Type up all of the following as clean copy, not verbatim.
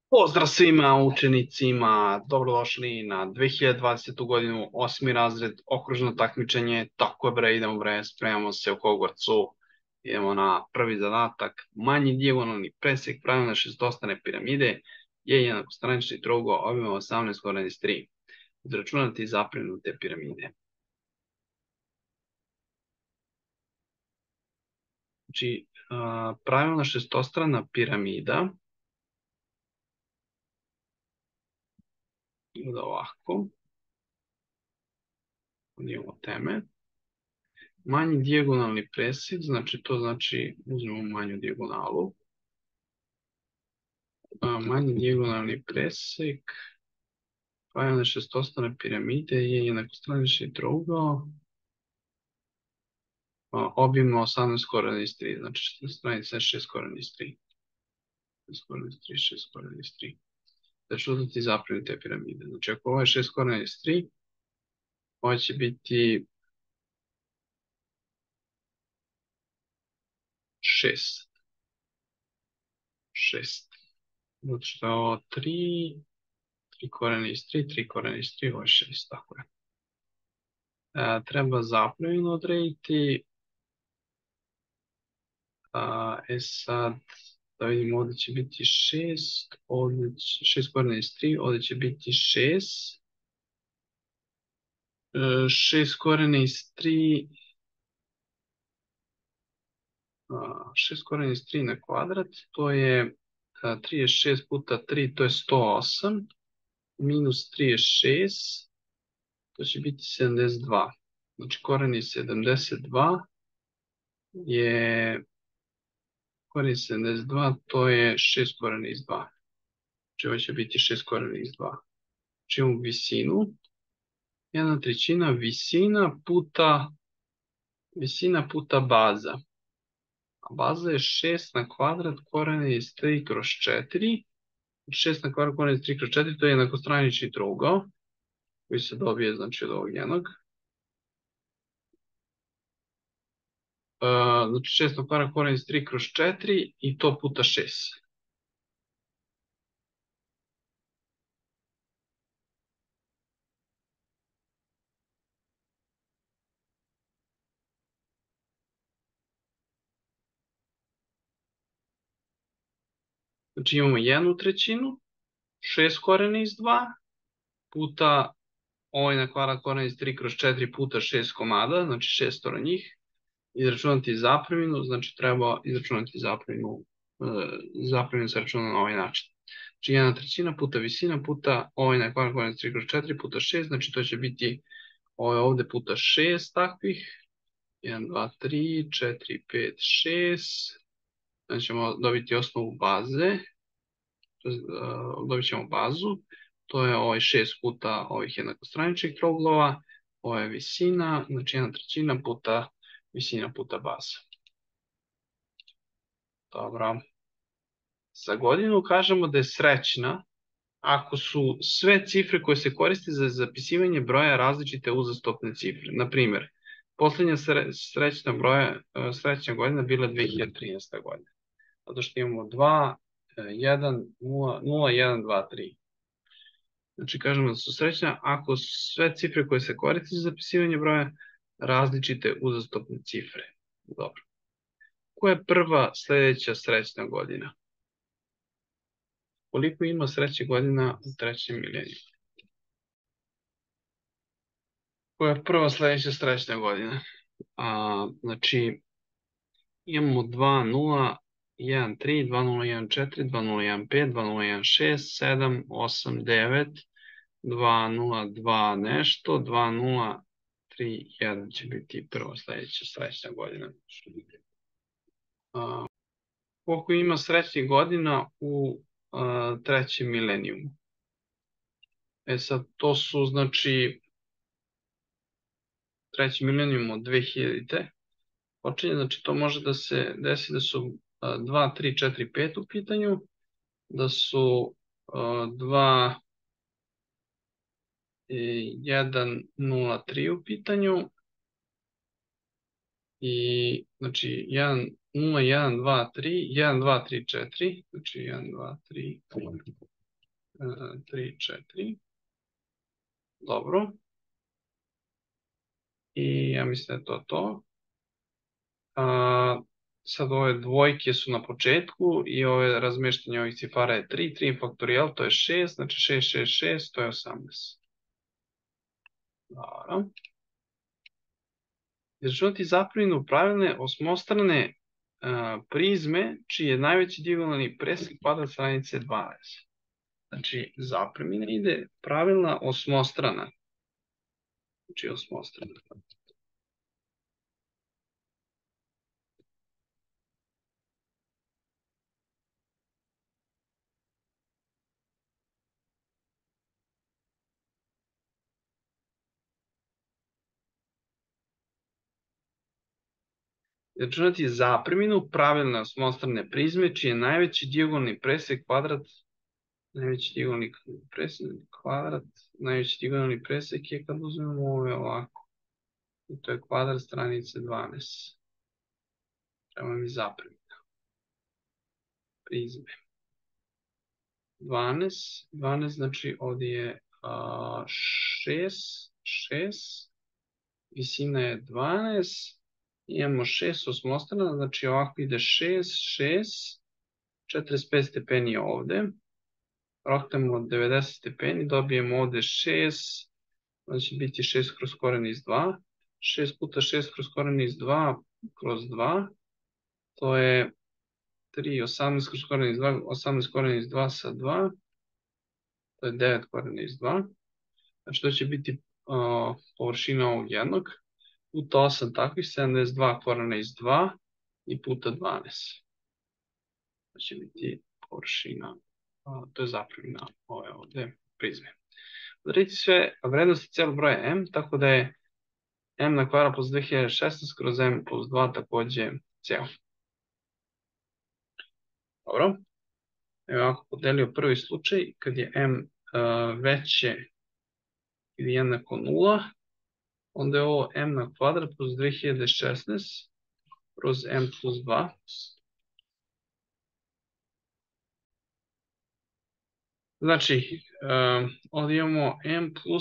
Pozdrav svima učenicima, dobrodošli na 2020. godinu, 8. razred, okružno takmičenje, tako je bre, idemo bre, spremamo se u Hogwartsu, idemo na prvi zadatak, manji dijagonalni presek pravilne šestostane piramide je jednakostranični trougo obima 18 goran iz 3. Izračunati zaprenute piramide. Znači, pravilna šestostrana piramida da ovako, imamo teme. Manji dijagonalni presek, znači to znači uzmemo manju dijagonalu. Manji dijagonalni presek pravilne šestostane piramide je jednakostranični trougao obimno 18 korena iz 3, znači stranica 6 korena iz 3. 6 korena iz 3, 6 korena iz 3. Računati zapravo te piramide. Znači ako ovo je 6 korena iz 3, ovo će biti 6. 6. Zato što je ovo 3, 3 korena iz 3, 3 korena iz 3, ovo je 6, tako je. Treba zapravo odrediti. Sad, da vidimo, ovdje će biti 6, 6 korena iz 3, ovdje će biti 6. 6 korena iz 3, 6 korena iz 3 na kvadrat, to je 36 puta 3, to je 108, minus 3 je 6, to će biti 72. Znači koren iz 72 je, koren iz 72, to je 6 korena iz 2. Znači ovo će biti 6 korena iz 2. Znači imamo visinu, 1/3 visina puta baza. A baza je 6 na kvadrat korena iz 3 kroz 4. 6 na kvadrat korena iz 3 kroz 4, to je jednakostranični trougao koji se dobije, znači, od ovog jednog. Znači 6 na kvadrat korena iz 3 kroz 4 i to puta 6. Znači imamo 1/3, 6 korena iz 2, puta ovaj na kvadrat korena iz 3 kroz 4 puta 6 komada, znači 6 njih. Izračunati zapreminu, znači treba izračunati zapreminu, zapreminu se računa na ovaj način. Znači 1/3 puta visina puta ovaj na kvadrat korena iz 3 kroz 4 puta 6, znači to će biti ovde puta 6 takvih. 1, 2, 3, 4, 5, 6. Znači ćemo dobiti osnovu baze. Dobit ćemo bazu. To je ovaj 6 puta ovih jednakostraničnih trouglova. Ovo je visina, znači 1/3 puta visina puta baza. Dobro. Za godinu kažemo da je srećna ako su sve cifre koje se koriste za zapisivanje broja različite uzastopne cifre. Naprimjer, posljednja srećna godina bila 2013. godina. Zato što imamo 2, 1, 0, 0, 1, 2, 3. Znači kažemo da su srećna ako sve cifre koje se koriste za zapisivanje broja različite uzastopne cifre. Dobro. Koja je prva sljedeća srećna godina? Koliko ima srećnih godina u trećem milenijumu? Koja je prva sljedeća srećna godina? Znači, imamo 2, 0, 1, 3, 2, 0, 1, 4, 2, 0, 1, 5, 2, 0, 1, 6, 7, 8, 9, 2, 0, 2 nešto, 2, 0, 3, 1 će biti prva sljedeća srećna godina. Koliko ima srećnih godina u trećem milenijumu? Sad, to su, znači, treći milenijum od 2000. Počinje, znači to može da se desi da su 2, 3, 4, 5 u pitanju, da su 2, 1, 0, 3 u pitanju i znači 1, 0, 1, 2, 3, 1, 2, 3, 4, znači 1, 2, 3, 3, 4. Dobro. I ja mislim da je to to. Sad ove dvojke su na početku i ove razmeštanje ovih cifara je 3. 3 faktorijal, to je 6. Znači 6, 6, 6, to je 18. Dobro. Izračunati zapreminu pravilne osmostrane prizme čiji je najveći dijagonalni presek kvadrat stranice 12. Znači zapremina ide pravilna osmostrana. Znači osmostrana. Izračunati zapreminu pravilne osmostrane prizme čiji je najveći dijagonalni presek kvadrat. Najveći dijagonalni presek je kad uzmemo ove ovako. I to je kvadrat stranice 12. Treba mi zapremina. Prizme. 12 znači ovdje je 6, visina je 12, imamo 6 osmostrana, znači ovako ide 6, 6, 45 stepeni ovdje, rohtamo 90 stepeni, dobijemo ovdje 6, znači biti 6 kroz koren iz 2, 6 puta 6 kroz koren iz 2 kroz 2, to je 3, 18 kroz koren iz 2, 18 koren iz 2 sa 2, to je 9 koren iz 2, znači to će biti površina ovog jednog, puta 8 takvih, 72 korena iz 2 i puta 12. To će biti površina, to je zapremina ove ovdje prizme. Odredite sve vrednosti celog broja m, tako da je m na kvadrat plus 2016 kroz m plus 2 takođe cijel. Dobro. Evo ako podelio prvi slučaj, kad je m veće ili jednako 0, onda je ovo m na kvadrat plus 2016 kroz m plus 2. Znači, ovdje imamo m plus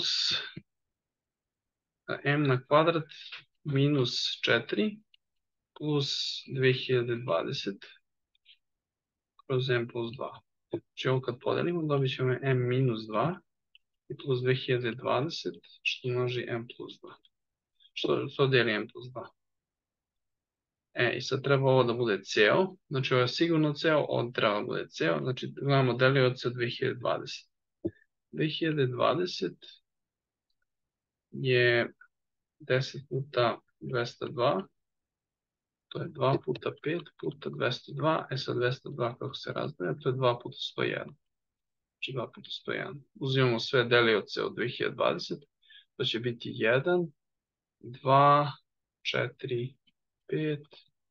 m na kvadrat minus 4 plus 2020 kroz m plus 2. Znači ovo kad podelimo dobit ćemo m minus 2 i plus 2020 što množi m plus 2. Što deli m plus 2? I sad treba ovo da bude ceo, znači ovo je sigurno ceo, ovo treba da bude ceo, znači gledamo delioca 2020. 2020 je 10 puta 202, to je 2 puta 5 puta 202, sad 202 kako se razdaje, to je 2 puta 101. Znači 2 puta 101. Uzimamo sve delioce od 2020, to će biti 1, 2, 4, 5,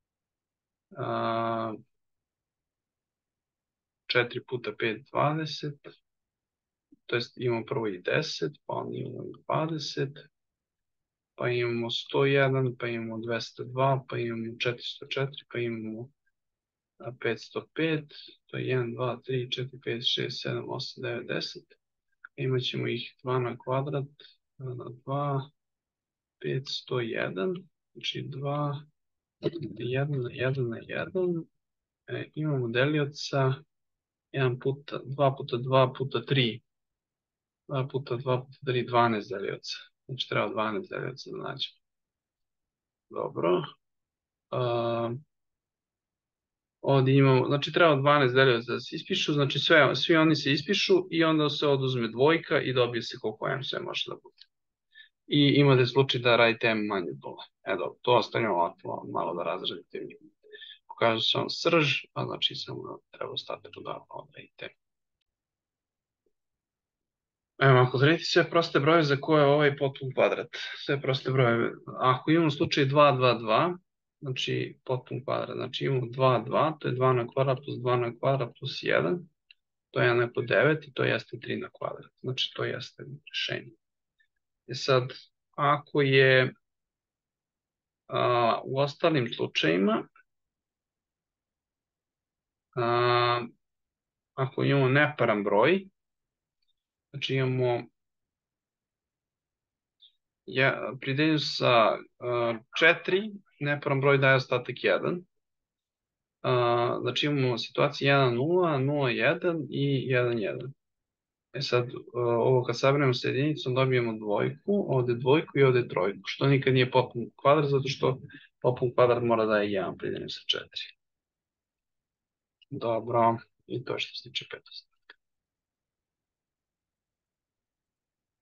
4 puta 5, 20, to jest imamo prvo i 10, pa onda imamo i 20, pa imamo 101, pa imamo 202, pa imamo 404, pa imamo 505, to je 1, 2, 3, 4, 5, 6, 7, 8, 9, 10. Imat ćemo ih 2 na kvadrat, 2 na 2, 5, 101, znači 2, 1 na 1 na 1. Imamo delioca 2 puta 2 puta 3. 2 puta 2 puta 3, 12 delioca. Znači treba 12 delioca da nađemo. Dobro. Ovdje imamo, znači treba 12 delioca da se ispišu, znači svi oni se ispišu i onda se oduzme dvojka i dobije se koliko m sve može da bude. I imate slučaj da radite m manje od 0. Dobro, to ostavljamo ovako malo da razradite. Pokažu se vam srž, a znači samo treba ostati da odradite. Evo, ako odredite sve proste broje za koje je ovaj potpun kvadrat, sve proste broje, ako imamo slučaj 2, 2, 2, znači potpun kvadrat, znači imamo 2, 2, to je 2 na kvadrat plus 2 na kvadrat plus 1, to je jednako 9 i to jeste 3 na kvadrat, znači to jeste rešenje. Sad, ako je u ostalim slučajima, ako imamo neparan broj, Znači imamo pridelju sa 4, neparan broj daje ostatak 1. Znači imamo situaciju 1, 0, 0, 1 i 1, 1. Sad, ovo kad sabranemo sa jedinicom dobijemo dvojku, ovde dvojku i ovde trojku, što nikad nije potpun kvadrat, zato što potpun kvadrat mora da je 1 prideljen sa 4. Dobro, i to je što se tiče petosti.